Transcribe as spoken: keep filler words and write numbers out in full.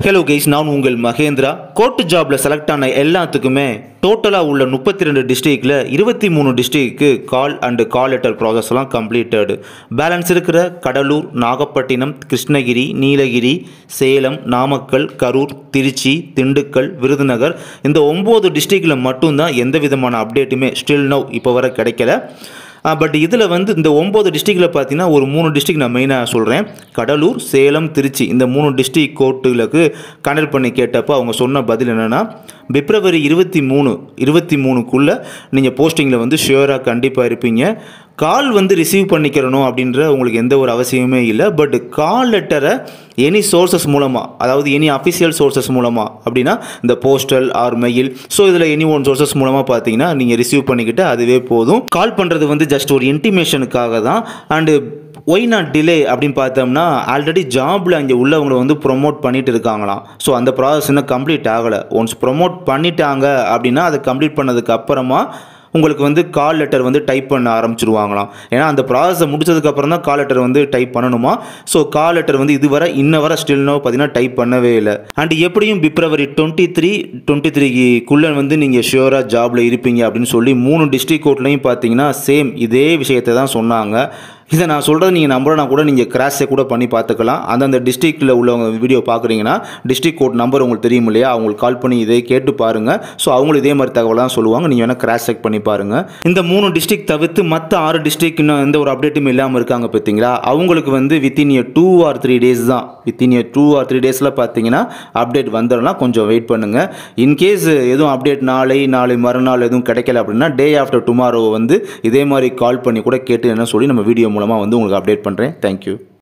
Hello guys, நான் உங்கள் Mahindra. Court ஜாப்ல செலக்ட் ஆன எல்லாத்துக்குமே டோட்டலாக உள்ள முப்பத்தி ரெண்டு டிஸ்ட்ரிக்டில் இருபத்தி மூணு டிஸ்ட்ரிக்ட்டுக்கு கால் அண்டு கால் லெட்டர் ப்ராசஸ்லாம் கம்ப்ளீட்டடு. பேலன்ஸ் இருக்கிற கடலூர், நாகப்பட்டினம், கிருஷ்ணகிரி, நீலகிரி, சேலம், நாமக்கல், கரூர், திருச்சி, திண்டுக்கல், விருதுநகர் இந்த ஒம்பது டிஸ்ட்ரிக்டில் மட்டும்தான் எந்த விதமான அப்டேட்டுமே ஸ்டில் நவ் இப்போ வர கிடைக்கல. பட் இதில் வந்து இந்த ஒம்பது டிஸ்ட்ரிக்டில் பார்த்தீங்கன்னா ஒரு மூணு டிஸ்ட்ரிக்ட் நான் மெயினாக சொல்கிறேன். கடலூர், சேலம், திருச்சி இந்த மூணு டிஸ்ட்ரிக்ட் கோர்ட்டுகளுக்கு கனெக்ட் பண்ணி கேட்டப்போ அவங்க சொன்ன பதில் என்னென்னா, பிப்ரவரி இருபத்தி மூணு இருபத்தி மூணுக்குள்ளே நீங்கள் போஸ்டிங்கில் வந்து ஷியோராக கண்டிப்பாக இருப்பீங்க. கால் வந்து ரிசீவ் பண்ணிக்கிறணும் அப்படின்ற உங்களுக்கு எந்த ஒரு அவசியமே இல்லை. பட் கால் லெட்டரை எனி சோர்சஸ் மூலமாக, அதாவது எனி அஃபிஷியல் சோர்சஸ் மூலமாக அப்படின்னா இந்த போஸ்டல் ஆர் மெயில், ஸோ இதில் எனி ஒன் சோர்சஸ் மூலமாக பார்த்தீங்கன்னா நீங்கள் ரிசீவ் பண்ணிக்கிட்டு அதுவே போதும். கால் பண்ணுறது வந்து ஜஸ்ட் ஒரு இன்டிமேஷனுக்காக தான். அண்டு ஒய் நாட் டிலே அப்படின்னு பார்த்தோம்னா, ஆல்ரெடி ஜாபில் அங்கே உள்ளவங்களை வந்து ப்ரொமோட் பண்ணிட்டு இருக்காங்களாம். ஸோ அந்த ப்ராசஸ் இன்னும் கம்ப்ளீட் ஆகலை. ஒன்ஸ் ப்ரொமோட் பண்ணிட்டாங்க அப்படின்னா அதை கம்ப்ளீட் பண்ணதுக்கு அப்புறமா உங்களுக்கு வந்து கால் லெட்டர் வந்து டைப் பண்ண ஆரம்பிச்சிருவாங்களாம். ஏன்னா அந்த ப்ராசஸை முடிச்சதுக்கப்புறம் தான் கால் லெட்டர் வந்து டைப் பண்ணணுமா. ஸோ கால் லெட்டர் வந்து இதுவரை இன்ன வரை ஸ்டில் நோ பார்த்தீங்கன்னா டைப் பண்ணவே இல்லை. அண்ட் எப்படியும் பிப்ரவரி டுவெண்ட்டி த்ரீ டுவெண்ட்டி த்ரீக்குள்ளே வந்து நீங்கள் ஷியோராக ஜாபில் இருப்பீங்க அப்படின்னு சொல்லி மூணு டிஸ்ட்ரிக்ட் கோர்ட்லையும் பார்த்தீங்கன்னா சேம் இதே விஷயத்தை தான் சொன்னாங்க. இதை நான் சொல்கிறது நீங்கள் நம்புறனா கூட நீங்கள் கிராஸ் செக் கூட பண்ணி பார்த்துக்கலாம். அந்தந்த டிஸ்ட்ரிக்டில் உள்ளவங்க வீடியோ பார்க்குறீங்கன்னா டிஸ்ட்ரிக்ட் கோர்ட் நம்பர் உங்களுக்கு தெரியும் இல்லையா, அவங்களுக்கு கால் பண்ணி இதே கேட்டு பாருங்கள். ஸோ அவங்களும் இதே மாதிரி தகவலாம் சொல்லுவாங்க. நீங்கள் வேணால் கிராஸ் செக் பண்ணி பாருங்கள். இந்த மூணு டிஸ்ட்ரிக்ட் தவிர்த்து மற்ற ஆறு டிஸ்ட்ரிக்ட் இன்னும் எந்த ஒரு அப்டேட்டும் இல்லாமல் இருக்காங்க பார்த்தீங்களா, அவங்களுக்கு வந்து within year two or three days தான். Within year two or three டேஸில் பார்த்தீங்கன்னா அப்டேட் வந்துடலாம். கொஞ்சம் வெயிட் பண்ணுங்கள். இன்கேஸ் எதுவும் அப்டேட் நாளை நாளை மறுநாள் எதுவும் கிடைக்கல அப்படின்னா டே ஆஃப்டர் டுமாரோ வந்து இதே மாதிரி கால் பண்ணி கூட கேட்டு என்ன சொல்லி நம்ம வீடியோ மூலமாக வந்து உங்களுக்கு அப்டேட் பண்ணுறேன். தேங்க்யூ.